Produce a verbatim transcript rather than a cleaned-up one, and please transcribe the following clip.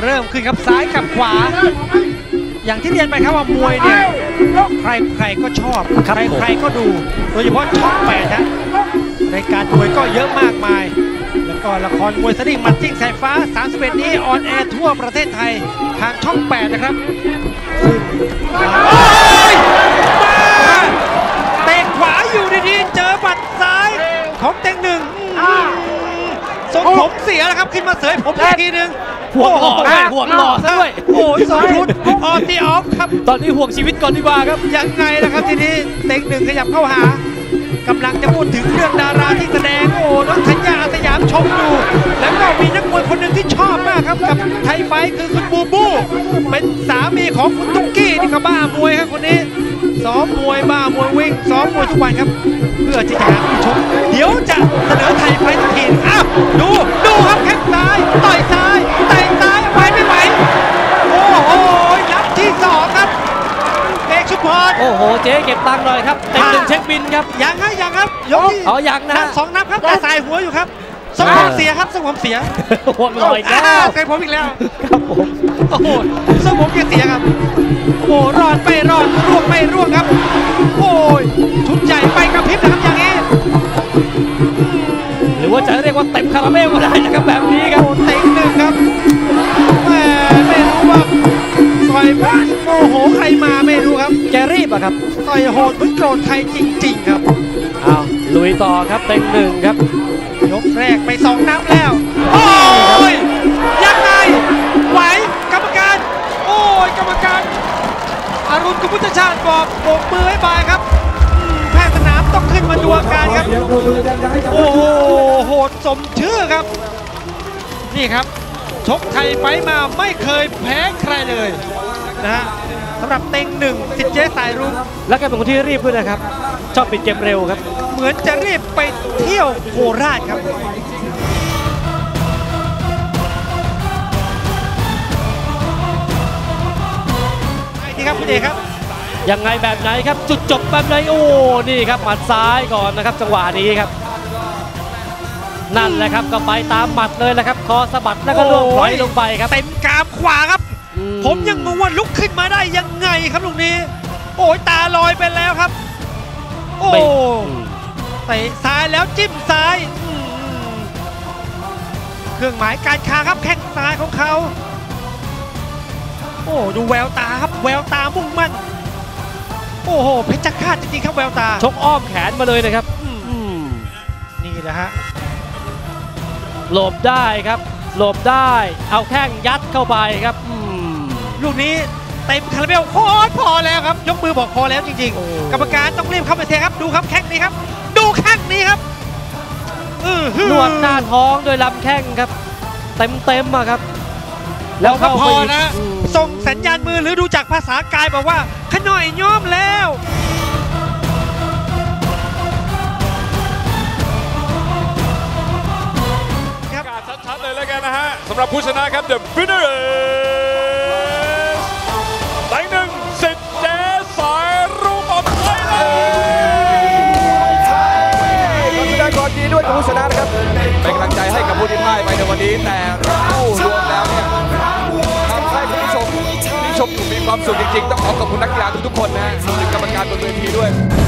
เริ่มขึ้นครับซ้ายกับขวาอย่างที่เรียนไปครับว่ามวยเนี่ยใครใครก็ชอบใครใครก็ดูโดยเฉพาะช่องแปดนะในการมวยก็เยอะมากมายแล้วก็ละครมวยสดิ้งมัดจิ้งสายฟ้าสามสิบเอ็ดนี้ออนแอร์ทั่วประเทศไทยทางช่องแปดนะครับซึ่งโอ้ยมาเตะขวาอยู่ดีๆเจอหมัดซ้ายของเต็งหนึ่งทรงผมเสียแล้วครับขึ้นมาเสยผมอีกทีหนึ่งห่วงหล่อด้วยห่วงหล่อด้วยโอ้ยสองชุดออนที่ออฟครับตอนนี้ห่วงชีวิตก่อนดีกว่าครับยังไงล่ะครับทีนี้เต็งหนึ่งขยับเข้าหากำลังจะพูดถึงเรื่องดาราที่แสดงโอ้น้องธัญญาสยามชมอยู่แล้วก็มีนักมวยคนหนึ่งที่ชอบมากครับกับไทยไฟคือคุณบูบูเป็นสามีของคุณตุ๊กกี้ที่ก็บ้ามวยครับคนนี้ซ้อมมวยบ้ามวยวิ่งซ้อมมวยทุกวันครับเพื่อที่จะหาผู้ชมเดี๋ยวจะเสนอไทยไฟทุกทีอ้าวดูดูครับแข้งซ้ายต่อยซ้ายเตะซ้ายไหวไม่ไหวโอ้โหนับที่สองครับเอกชุมพรโอ้โหเจ๊เก็บตังค์หน่อยครับเต็มหนึ่งเช็คบินครับยังครับยังครับยกอ๋อยังนะสองนับครับแต่สายหัวอยู่ครับสมองเสียครับสมองเสียห่วงลอยแล้วใส่ผมอีกแล้วครับผมโอ้โหสมองเสียครับโอ้รอดไปรอดร่วงไปร่วงครับโอ้ยชุดใหญ่ไปกระพริบนะครับอย่างนี้หรือว่าจะเรียกว่าเต็มคาราเมลก็ได้นะครับแบบนี้ครับเต็งหนึ่งครับแหมไม่รู้ว่าต่อยโอ้โหใครมาไม่รู้ครับแกรีบอะครับต่อยโหดเหมือนโกรธใครจริงๆครับอ้าวลุยต่อครับเต็งหนึ่งครับยกแรกไปสองนับแล้วโอ้ยยังไงไหวกรรมการโอ้ยกรรมการอรุณกุลพุทธชาติบอกโบกมือให้บายครับแพทย์สนามต้องขึ้นมาดูอาการครับโอ้โหโหดสมชื่อครับนี่ครับชกไทยไฟมาไม่เคยแพ้ใครเลยนะฮะสำหรับเต็งหนึ่งสิทธิ์เจ๊สายรุ้งและก็เป็นคนที่รีบด้วยนะครับชอบปิดเกมเร็วครับเหมือนจะรีบไปเที่ยวโคราชครับนี่ครับคุณเอกครับยังไงแบบไหนครับจุดจบแบบไหนโอ้นี่ครับหมัดซ้ายก่อนนะครับจังหวะนี้ครับนั่นแหละครับก็ไปตามหมัดเลยแหละครับคอสะบัดแล้วก็ล่วงไหลลงไปครับเต็มกรามขวาครับผมยังงงว่าลุกขึ้นมาได้ยังไงครับลูกนี้โอ้ยตาลอยไปแล้วครับโอ้เตะซ้ายแล้วจิ้มซ้ายเครื่องหมายการค้าครับแข้งซ้ายของเขาโอ้ดูแววตาครับแววตามุ่งมั่นโอ้โหเพชรฆาตจริงๆครับแววตาชกอ้อมแขนมาเลยนะครับนี่แหละฮะหลบได้ครับหลบได้เอาแข้งยัดเข้าไปครับลูกนี้เต็มคาราเบลโคตรพอแล้วครับยกมือบอกพอแล้วจริงๆกรรมการต้องรีบเข้าไปเทครับดูครับแข้งนี้ครับดูแข้งนี้ครับนวดหน้าท้องโดยลำแข้งครับเต็มเต็มอะครับแล้วก็พอนะส่งสัญญาณมือหรือดูจากภาษากายบอกว่าขน่อยย้อมแล้วชัดๆเลยแล้วกันนะฮะสำหรับผู้ชนะครับ The winner is เต็งหนึ่งสิทธิ์เจ๊สายรุ้งของไทยแลนด์ขอแสดงความดีด้วยกับผู้ชนะนะครับเป็นกำลังใจให้กับผู้ที่พ่ายไปในวันนี้แต่ผู้รวมแล้วเนี่ยทำให้ผู้ชมที่ชมอยู่มีความสุขจริงๆต้องขอขอบคุณนักกีฬาทุกๆคนนะรวมถึงกรรมการบนเวทีด้วย